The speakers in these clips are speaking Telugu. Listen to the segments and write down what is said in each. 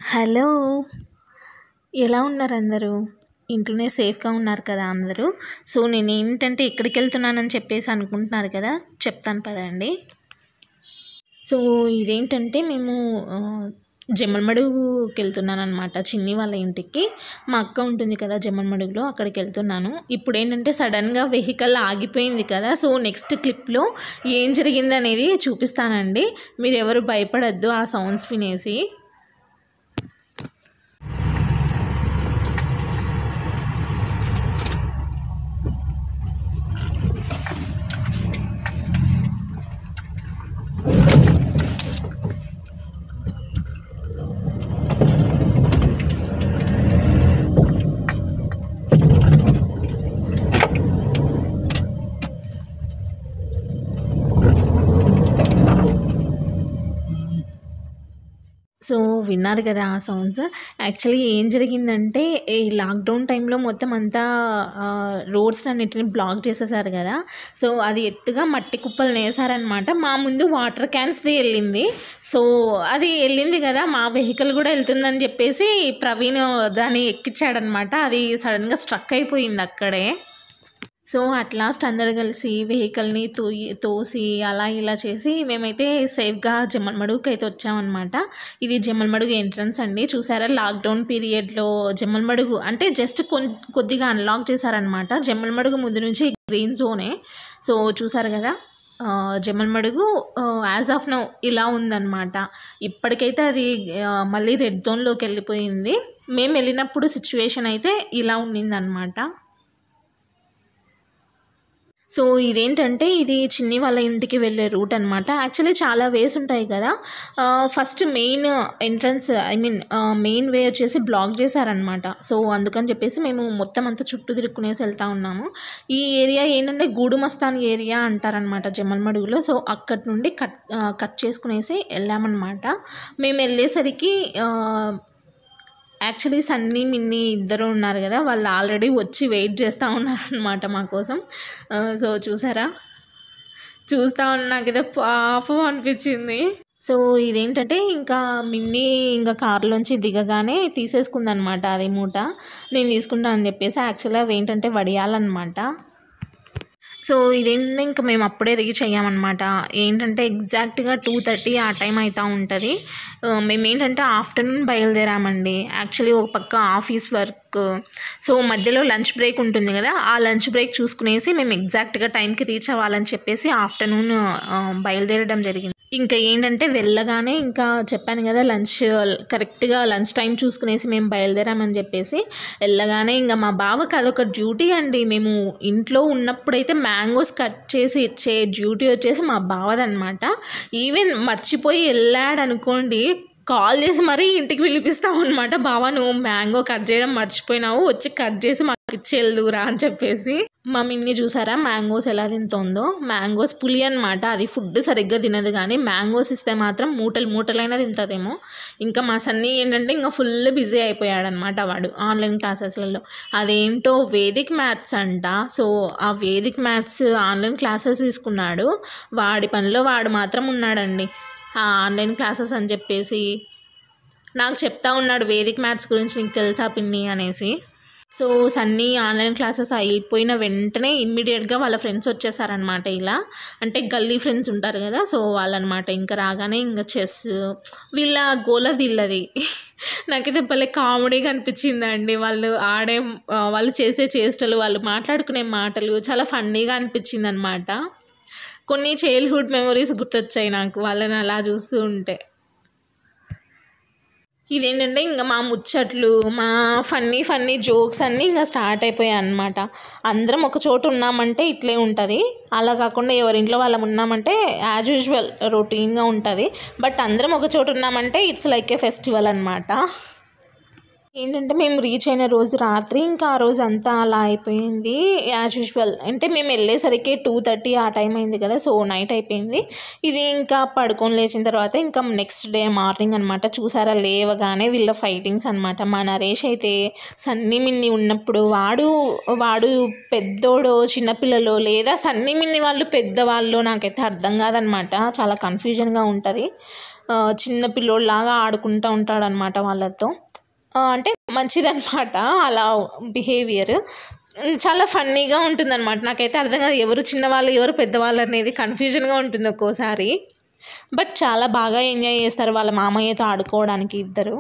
హలో! ఎలా ఉన్నారు అందరూ? ఇంట్లోనే సేఫ్‌గా ఉన్నారు కదా అందరూ? సో, నేనేంటంటే ఎక్కడికెళ్తున్నానని చెప్పేసి అనుకుంటున్నారు కదా! చెప్తాను పదండి. సో, ఇదేంటంటే మేము జమ్మలమడుగుకెళ్తున్నాననమాట చిన్ని వాళ్ళ ఇంటికి. మా అక్క ఉంటుంది కదా జమ్మలమడుగులో, అక్కడికెళ్తున్నాను. ఇప్పుడేంటంటే సడన్‌గా వెహికల్ ఆగిపోయింది కదా! సో, నెక్స్ట్ క్లిప్‌లో ఏం జరిగిందనేది చూపిస్తానండి. మీరెవరు భయపడొద్దు ఆ సౌండ్స్ వినేసి. సో, విన్నారు కదా ఆ సౌండ్స్. యాక్చువల్లీ ఏం జరిగిందంటే, ఈ లాక్‌డౌన్ టైంలో మొత్తం అంతా రోడ్స్‌నన్నిటిని బ్లాక్ చేసేసారు కదా! సో, అది ఎత్తుగా మట్టి కుప్పలనేసారనమాట. మా ముందు వాటర్ క్యాన్స్‌ది ఎళ్ళింది. సో, అది ఎళ్ళింది కదా! మా వెహికల్ కూడా ఎళ్తుందని చెప్పేసి ప్రవీణ్ దాన్ని ఎక్కిచ్చాడనమాట. అది సడన్‌గా స్ట్రక్ అయిపోయింది అక్కడే. సో, అట్ లాస్ట్ అందరూ కలిసి వెహికల్‌ని తోసి అలా ఇలా చేసి మేమైతే సేఫ్‌గా జమ్మలమడుగుకైతే వచ్చామనమాట. ఇది జమ్మలమడుగు ఎంట్రన్స్ అండి. చూసారా లాక్‌డౌన్ పీరియడ్‌లో జమ్మలమడుగు అంటే జస్ట్ కొద్దిగా అన్‌లాక్ చేశారనమాట. జమ్మలమడుగు ముందు నుంచి గ్రీన్ జోనే. సో, చూసారు కదా! జమ్మలమడుగు యాజ్ ఆఫ్ నౌ ఇలా ఉందనమాట. ఇప్పటికైతే అది మళ్ళీ రెడ్ జోన్‌లోకి వెళ్ళిపోయింది. మేము వెళ్ళినప్పుడు సిచ్యువేషన్ అయితే ఇలా ఉండిందనమాట. సో, ఇదేంటంటే ఇది చిన్ని వాళ్ళ ఇంటికి వెళ్ళే రూట్ అనమాట. యాక్చువల్లీ చాలా వేస్ ఉంటాయి కదా! First main entrance main way వచ్చేసి బ్లాక్ చేశారనమాట. సో, అందుకని చెప్పేసి మేము మొత్తం అంతా చుట్టూ తిరుక్కునేసి వెళ్తా ఉన్నాము. ఈ ఏరియా ఏంటంటే గూడు మస్తాన్ ఏరియా అంటారనమాట జమ్మలమడుగులో. సో, అక్కడి నుండి కట్ చేసుకునేసి వెళ్ళామన్నమాట. మేము వెళ్ళేసరికి యాక్చువల్లీ సన్నీ, మిన్నీ ఇద్దరు ఉన్నారు కదా! వాళ్ళు ఆల్రెడీ వచ్చి వెయిట్ చేస్తూ ఉన్నారనమాట మా కోసం. సో, చూసారా? చూస్తూ ఉన్న నాకైతే పాపం అనిపించింది. సో, ఇదేంటంటే ఇంకా మిన్నీ ఇంకా కారులోంచి దిగగానే తీసేసుకుందనమాట అది మూట. నేను తీసుకుంటా అని చెప్పేసి యాక్చువల్‌గా అవేంటంటే వడియాలన్నమాట. సో, ఇదేంటంటే ఇంక మేము అప్పుడే రీచ్ అయ్యామన్నమాట. ఏంటంటే ఎగ్జాక్ట్‌గా 2:30 ఆ టైం అయితా ఉంటుంది. మేమేంటంటే ఆఫ్టర్నూన్ బయలుదేరామండి. యాక్చువల్లీ ఒక పక్క ఆఫీస్ వర్క్, సో మధ్యలో లంచ్ బ్రేక్ ఉంటుంది కదా! ఆ లంచ్ బ్రేక్ చూసుకునేసి మేము ఎగ్జాక్ట్‌గా టైంకి రీచ్ అవ్వాలని చెప్పేసి ఆఫ్టర్నూన్ బయలుదేరడం జరిగింది. ఇంకా ఏంటంటే వెళ్ళగానే ఇంకా చెప్పాను కదా కరెక్ట్‌గా లంచ్ టైం చూసుకునేసి మేము బయలుదేరామని చెప్పేసి వెళ్ళగానే ఇంకా మా బావకి అదొక డ్యూటీ అండి. మేము ఇంట్లో ఉన్నప్పుడైతే మ్యాంగోస్ కట్ చేసి ఇచ్చే డ్యూటీ వచ్చేసి మా బావదనమాట. ఈవెన్ మర్చిపోయి వెళ్ళాడనుకోండి, కాల్ చేసి మరీ ఇంటికి పిలిపిస్తామన్నమాట. బావ నువ్వు మ్యాంగో కట్ చేయడం మర్చిపోయినావు, వచ్చి కట్ చేసి మాకు ఇచ్చి వెళ్దువురా అని చెప్పేసి. మా మిన్ని చూసారా మ్యాంగోస్ ఎలా తింటుందో. మ్యాంగోస్ పులి అనమాట, అది ఫుడ్ సరిగ్గా తినదు, కానీ మ్యాంగోస్ ఇస్తే మాత్రం మూటలు మూటలైనా తింటుందేమో. ఇంకా మా సన్నీ ఏంటంటే ఇంకా ఫుల్ బిజీ అయిపోయాడనమాట వాడు ఆన్లైన్ క్లాసెస్లలో. అదేంటో వేదిక్ మ్యాథ్స్ అంట. సో, ఆ వేదిక్ మ్యాథ్స్ ఆన్లైన్ క్లాసెస్ తీసుకున్నాడు. వాడి పనిలో వాడు మాత్రం ఉన్నాడండి. ఆన్లైన్ క్లాసెస్ అని చెప్పేసి నాకు చెప్తా ఉన్నాడు వేదిక్ మ్యాథ్స్ గురించి, నీకు తెలుసా పిన్ని అనేసి. సో, సన్నీ ఆన్లైన్ క్లాసెస్ అయిపోయిన వెంటనే ఇమ్మీడియట్గా వాళ్ళ ఫ్రెండ్స్ వచ్చేసారనమాట. ఇలా అంటే గల్లీ ఫ్రెండ్స్ ఉంటారు కదా! సో, వాళ్ళనమాట. ఇంకా రాగానే ఇంకా చెస్ వీళ్ళ గోల వీళ్ళది. నాకైతే భలే కామెడీగా అనిపించిందండి. వాళ్ళు చేసే చేష్టలు, వాళ్ళు మాట్లాడుకునే మాటలు చాలా ఫన్నీగా అనిపించింది అనమాట. కొన్ని చైల్డ్హుడ్ మెమరీస్ గుర్తొచ్చాయి నాకు వాళ్ళని అలా చూస్తూ ఉంటే. ఇదేంటంటే ఇంకా మా ముచ్చట్లు, మా ఫన్నీ జోక్స్ అన్నీ ఇంకా స్టార్ట్ అయిపోయాయి అన్నమాట. అందరం ఒక చోటు ఉన్నామంటే ఇట్లే ఉంటుంది. అలా కాకుండా ఎవరింట్లో వాళ్ళం ఉన్నామంటే యాజ్ యూజువల్ రొటీన్గా ఉంటుంది. బట్ అందరం ఒక చోటు ఉన్నామంటే ఇట్స్ లైక్ ఏ ఫెస్టివల్ అనమాట. ఏంటంటే మేము రీచ్ అయిన రోజు రాత్రి ఇంకా ఆ రోజు అంతా అలా అయిపోయింది యాజ్ యూజువల్. అంటే మేము వెళ్ళేసరికి 2:30 ఆ టైం అయింది కదా, సో నైట్ అయిపోయింది. ఇది ఇంకా పడుకొని లేచిన తర్వాత ఇంకా నెక్స్ట్ డే మార్నింగ్ అనమాట. చూసారా లేవగానే వీళ్ళ ఫైటింగ్స్ అనమాట. మా నరేష్ అయితే సన్నీ మిన్ని ఉన్నప్పుడు వాడు పెద్దోడో చిన్నపిల్లలో లేదా సన్నీ మిన్ని వాళ్ళు పెద్దవాళ్ళు నాకైతే అర్థం కాదనమాట. చాలా కన్ఫ్యూజన్గా ఉంటుంది. చిన్న పిల్లోళ్ళలాగా ఆడుకుంటూ ఉంటాడనమాట వాళ్ళతో. అంటే మంచిదన్నమాట అలా బిహేవియర్. చాలా ఫన్నీగా ఉంటుందన్నమాట. నాకైతే అర్థం కాదు ఎవరు చిన్నవాళ్ళు ఎవరు పెద్దవాళ్ళు అనేది కన్ఫ్యూజన్గా ఉంటుంది ఒక్కోసారి. బట్ చాలా బాగా ఎంజాయ్ చేస్తారు వాళ్ళ మామయ్యతో ఆడుకోవడానికి ఇద్దరు.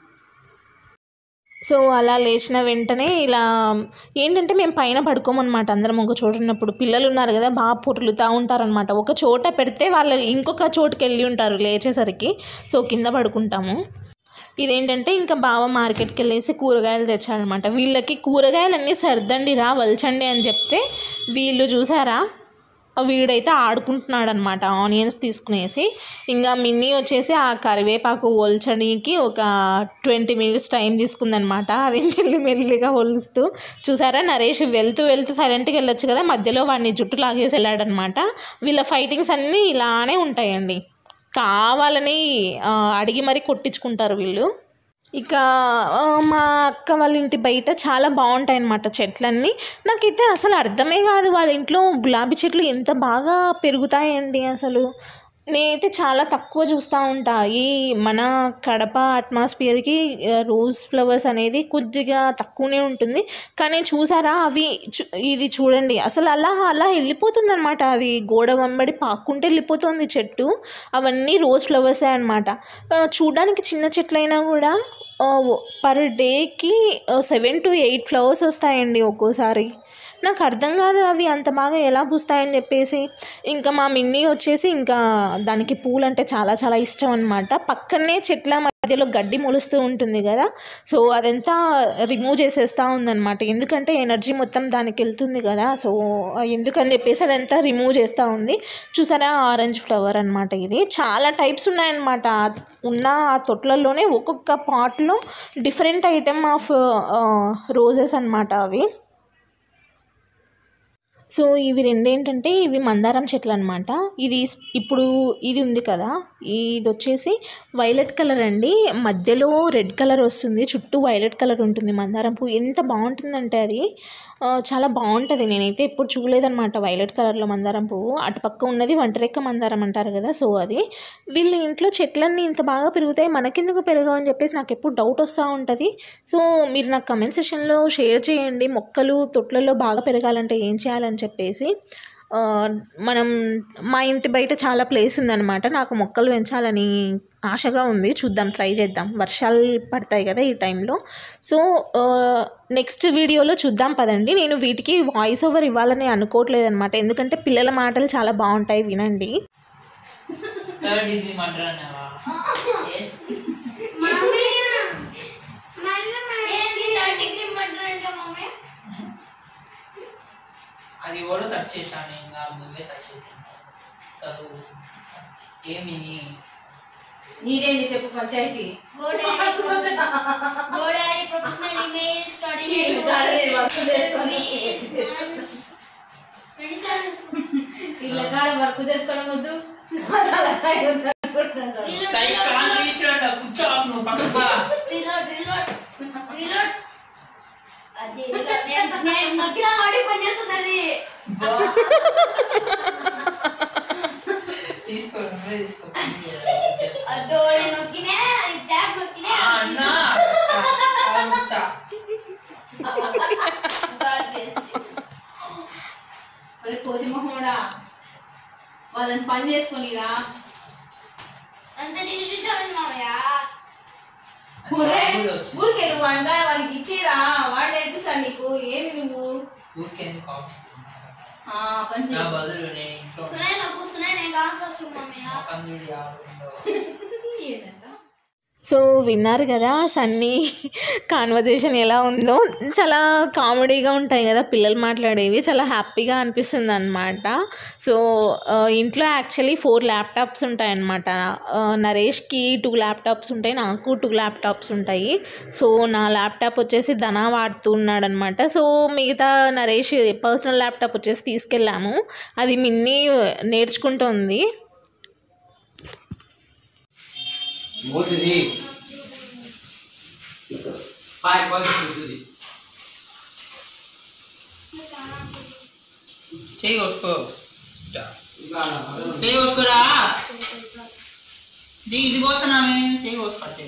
సో అలా లేచిన వెంటనే ఇలా ఏంటంటే మేము పైన పడుకోమన్నమాట. అందరం ఒక చోట ఉన్నప్పుడు పిల్లలు ఉన్నారు కదా బాగా పొర్లుతూ ఉంటారనమాట. ఒక చోట పెడితే వాళ్ళు ఇంకొక చోటుకి వెళ్ళి ఉంటారు లేచేసరికి. సో కింద పడుకుంటాము. ఇదేంటంటే ఇంకా బావ మార్కెట్కి వెళ్ళేసి కూరగాయలు తెచ్చాడనమాట. వీళ్ళకి కూరగాయలన్నీ సర్దండి రా వల్చండి అని చెప్తే వీళ్ళు చూసారా వీడైతే ఆడుకుంటున్నాడు అనమాట ఆనియన్స్ తీసుకునేసి. ఇంకా మిన్నీ వచ్చేసి ఆ కరివేపాకు ఒల్చడానికి ఒక 20 minutes టైం తీసుకుందనమాట. అది మెల్లిగా ఒలుస్తూ చూసారా. నరేష్ వెళ్తూ సైలెంట్గా వెళ్ళొచ్చు కదా, మధ్యలో వాడిని జుట్టు లాగేసి వెళ్ళాడనమాట. వీళ్ళ ఫైటింగ్స్ అన్నీ ఇలానే ఉంటాయండి. కావాలని అడిగి మరీ కొట్టించుకుంటారు వీళ్ళు. ఇక మా అక్క వాళ్ళ ఇంటి బయట చాలా బాగుంటాయి అన్నమాట చెట్లన్నీ. నాకైతే అసలు అర్థమే కాదు వాళ్ళ ఇంట్లో గులాబీ చెట్లు ఎంత బాగా పెరుగుతాయండి. అసలు నేనైతే చాలా తక్కువ చూస్తూ ఉంటా. ఈ మన కడప అట్మాస్ఫియర్కి రోజ్ ఫ్లవర్స్ అనేది కొద్దిగా తక్కువనే ఉంటుంది. కానీ చూసారా అవి ఇది చూడండి అసలు అలా వెళ్ళిపోతుంది అనమాట. అది గోడ వెంబడి పాక్కుంటే వెళ్ళిపోతుంది చెట్టు. అవన్నీ రోజ్ ఫ్లవర్సే అనమాట. చూడడానికి చిన్న చెట్లైనా కూడా పర్ డేకి 7 to 8 ఫ్లవర్స్ వస్తాయండి ఒక్కోసారి. నాకు అర్థం కాదు అవి అంత బాగా ఎలా పూస్తాయని చెప్పేసి. ఇంకా మా మిన్నీ వచ్చేసి ఇంకా దానికి పూలు అంటే చాలా చాలా ఇష్టం అనమాట. పక్కనే చెట్ల మధ్యలో గడ్డి మొలుస్తూ ఉంటుంది కదా, సో అదంతా రిమూవ్ చేసేస్తూ ఉందన్నమాట. ఎందుకంటే ఎనర్జీ మొత్తం దానికి వెళ్తుంది కదా, సో ఎందుకని చెప్పేసి అదంతా రిమూవ్ చేస్తూ ఉంది. చూసారా ఆరెంజ్ ఫ్లవర్ అనమాట. ఇది చాలా టైప్స్ ఉన్నాయన్నమాట. ఉన్న ఆ తొట్లలోనే ఒక్కొక్క పాట్లో డిఫరెంట్ ఐటమ్ ఆఫ్ రోజెస్ అనమాట అవి. సో ఇవి రెండేంటంటే ఇవి మందారం చెట్లు అనమాట. ఇప్పుడు ఇది ఉంది కదా, ఇది వచ్చేసి వైలెట్ కలర్ అండి. మధ్యలో రెడ్ కలర్ వస్తుంది, చుట్టూ వైలెట్ కలర్ ఉంటుంది మందారం పువ్వు. ఎంత బాగుంటుందంటే అది చాలా బాగుంటుంది. నేనైతే ఎప్పుడు చూడలేదన్నమాట వైలెట్ కలర్లో మందారం పువ్వు. అటుపక్క ఉన్నది వంటరెక్క మందారం అంటారు కదా, సో అది. వీళ్ళ ఇంట్లో చెట్లన్నీ ఇంత బాగా పెరుగుతాయి, మనకెందుకు పెరగవు అని చెప్పేసి నాకు ఎప్పుడు డౌట్ వస్తూ ఉంటుంది. సో మీరు నాకు కమెంట్ సెక్షన్లో షేర్ చేయండి, మొక్కలు తొట్లలో బాగా పెరగాలంటే ఏం చేయాలని చెప్పేసి. మా ఇంటి బయట చాలా ప్లేస్ ఉందన్నమాట. నాకు మొక్కలు పెంచాలని ఆశగా ఉంది. చూద్దాం, ట్రై చేద్దాం. వర్షాలు పడతాయి కదా ఈ టైంలో. సో నెక్స్ట్ వీడియోలో చూద్దాం పదండి. నేను వీటికి వాయిస్ ఓవర్ ఇవ్వాలని అనుకోవట్లేదు అనమాట, ఎందుకంటే పిల్లల మాటలు చాలా బాగుంటాయి, వినండి. అది కూడా సెర్చ్ చేశాను, ఇంకా ముందే సెర్చ్ చేశాను. చదువు ఏమి నీదేంది చెప్పు పంచాయతీ. ఇలా కాడ వర్క్ చేసుకోవడం వద్దు. కోతి మొహోడా వాళ్ళని పని చేసుకొనిరా ఊరికే నువ్వు అంగా వాళ్ళకి ఇచ్చిరా, వాడు నేర్పిస్తాడు నీకు. ఏంది నువ్వు సో విన్నారు కదా సన్నీ కాన్వర్జేషన్ ఎలా ఉందో. చాలా కామెడీగా ఉంటాయి కదా పిల్లలు మాట్లాడేవి, చాలా హ్యాపీగా అనిపిస్తుంది అనమాట. సో ఇంట్లో యాక్చువల్లీ 4 ల్యాప్టాప్స్ ఉంటాయన్నమాట. నరేష్కి 2 ల్యాప్టాప్స్ ఉంటాయి, నాకు 2 ల్యాప్టాప్స్ ఉంటాయి. సో నా ల్యాప్టాప్ వచ్చేసి ధనా వాడుతున్నాడు అనమాట. సో మిగతా నరేష్ పర్సనల్ ల్యాప్టాప్ వచ్చేసి తీసుకెళ్ళాము, అది మిన్నీ నేర్చుకుంటుంది. చెయ్యి కొట్టుకో, చెయ్యి కొట్టుకోరా, ఇది కోసనామే చెయ్యి కొట్టుకోండి,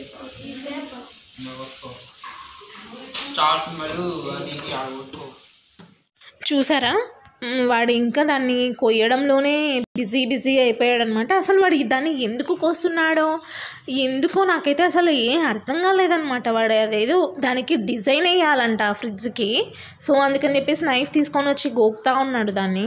స్టార్ట్ మరియు అది ఆడ కొట్టుకో. చూసారా, వాడు ఇంకా దాన్ని కొయ్యడంలోనే బిజీ అయిపోయాడు అనమాట. అసలు వాడు దాన్ని ఎందుకు కోస్తున్నాడో ఎందుకో నాకైతే అసలు ఏం అర్థం కాలేదనమాట. వాడు అదేదో దానికి డిజైన్ వేయాలంట ఫ్రిడ్జ్కి. సో అందుకని చెప్పేసి నైఫ్ తీసుకొని వచ్చి గోకుతా ఉన్నాడు దాన్ని.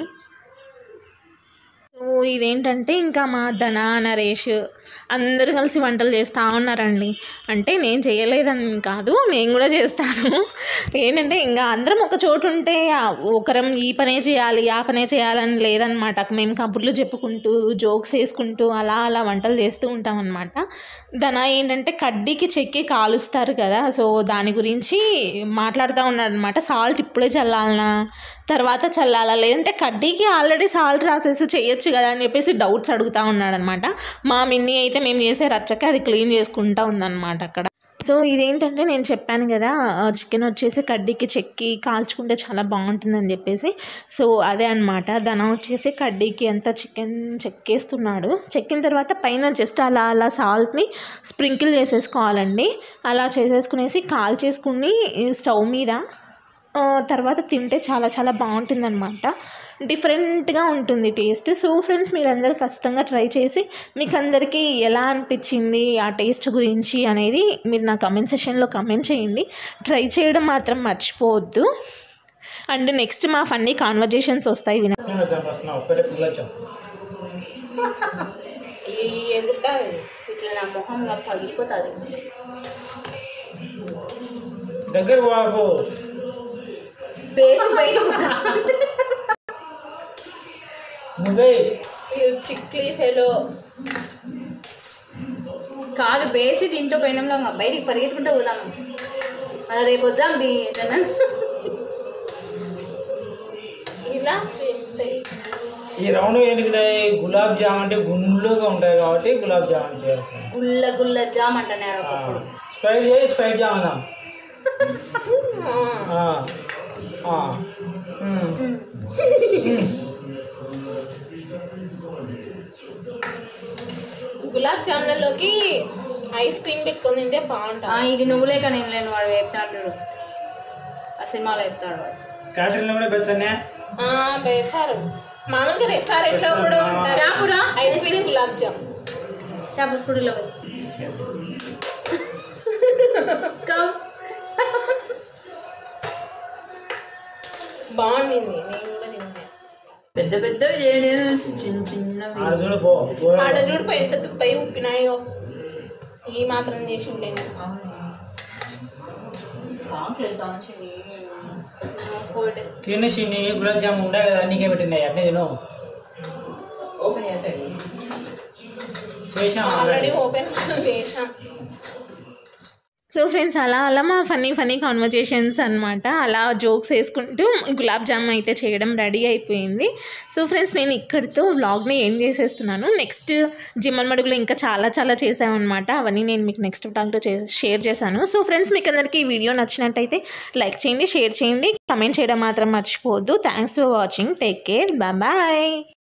సో ఇదేంటంటే ఇంకా మా ధన నరేష్ అందరు కలిసి వంటలు చేస్తూ ఉన్నారండి. అంటే నేను చేయలేదని కాదు, నేను కూడా చేస్తాను. ఏంటంటే ఇంకా అందరం ఒక చోటు ఉంటే ఒకరం ఈ పనే చేయాలి ఆ పనే చేయాలని లేదనమాట. మేము కబుర్లు చెప్పుకుంటూ జోక్స్ వేసుకుంటూ అలా వంటలు చేస్తూ ఉంటాం అనమాట. ధన ఏంటంటే కడ్డీకి చెక్కి కాలుస్తారు కదా, సో దాని గురించి మాట్లాడుతూ ఉన్నాడు అనమాట. సాల్ట్ ఇప్పుడే చల్లాలనా తర్వాత చల్లాలా, లేదంటే కడ్డీకి ఆల్రెడీ సాల్ట్ రాసేసి చేయొచ్చు కదా అని చెప్పేసి డౌట్స్ అడుగుతూ ఉన్నాడు అనమాట. మా మిన్నీ అయితే మేము చేసే రచ్చకి అది క్లీన్ చేసుకుంటూ ఉందన్నమాట అక్కడ. సో ఇదేంటంటే నేను చెప్పాను కదా చికెన్ వచ్చేసి కడ్డీకి చెక్కి కాల్చుకుంటే చాలా బాగుంటుందని చెప్పేసి. సో అదే అనమాట, ధన వచ్చేసి కడ్డీకి అంతా చికెన్ చెక్కేస్తున్నాడు. చెక్కిన తర్వాత పైన జస్ట్ అలా సాల్ట్ని స్ప్రింకిల్ చేసేసుకోవాలండి. అలా చేసేసుకునేసి కాల్చేసుకుని స్టవ్ మీద తర్వాత తింటే చాలా బాగుంటుందన్నమాట. డిఫరెంట్గా ఉంటుంది టేస్ట్. సో ఫ్రెండ్స్, మీరందరూ ఖచ్చితంగా ట్రై చేసి మీకు అందరికీ ఎలా అనిపించింది ఆ టేస్ట్ గురించి అనేది మీరు నా కమెంట్ సెక్షన్లో కమెంట్ చేయండి. ట్రై చేయడం మాత్రం మర్చిపోవద్దు. అండ్ నెక్స్ట్ మా ఫన్నీ కాన్వర్జేషన్స్ వస్తాయి విన ఇట్లా నా మొహం పగిలిపోతుంది. దగ్గర బాబు బేసి బయట చిక్లీ ఫెలో కాదు, బేసి దీంతో పైనంలో బయటికి పరిగెత్తుకుంటూ పోదాము. అలా రేపు వద్దాం ఇలా చేస్తాయి. ఈ రౌండ్ ఎందుకున్నాయి? గులాబ్ జామ్ అంటే గుండ్లుగా ఉంటాయి కాబట్టి గులాబ్ జామ్ చేస్తాం. గుల్ల జామ్ అంటున్నారు ఒకప్పుడు. స్ప్రైట్ జామ్ అన్నా. గులాబ్ జాములలోకి ఐస్ క్రీమ్ పెట్టుకొని తింటే బాగుంటుంది. ఇది నువ్వులే కానీ నేను లేను, వాడు వేపుతాడు, ఆ సినిమాలో వేపుతాడు వాడు. క్యాటరింగ్లో కూడా పెంచనే వేసారు. మామూలుగా రెస్టారెంట్లో కూడా ఐస్ క్రీమ్ గులాబ్ జామ్ చేప స్కూటీలో బాగుండింది. నేను కూడా తింటాను. పెద్ద పెద్దవి చేయలేదు, చిన్నవి ఆడ చూడిపో ఎంత దుప్పై ఉప్పినాయో. ఈ మాత్రం చేసి ఉండేది. తినేసి గులాబ్ జామ్ ఉండే కదా, నీకే పెట్టింది అన్నీ తిను. ఓపెన్ చేసాడు, చేసాం ఆల్రెడీ ఓపెన్ చేసాం. సో ఫ్రెండ్స్, అలా మా ఫన్నీ కాన్వర్జేషన్స్ అనమాట. అలా జోక్స్ వేసుకుంటూ గులాబ్ జామ్ అయితే చేయడం రెడీ అయిపోయింది. సో ఫ్రెండ్స్, నేను ఇక్కడితో వ్లాగ్ని ఎండ్ చేసేస్తున్నాను. నెక్స్ట్ జిమ్మన్మడుగులో ఇంకా చాలా చేసామన్నమాట. అవన్నీ నేను మీకు నెక్స్ట్ వ్లాగ్లో షేర్ చేశాను. సో ఫ్రెండ్స్, మీకు అందరికీ ఈ వీడియో నచ్చినట్టయితే లైక్ చేయండి, షేర్ చేయండి, కమెంట్ చేయడం మాత్రం మర్చిపోవద్దు. Thanks for watching. Take care, bye.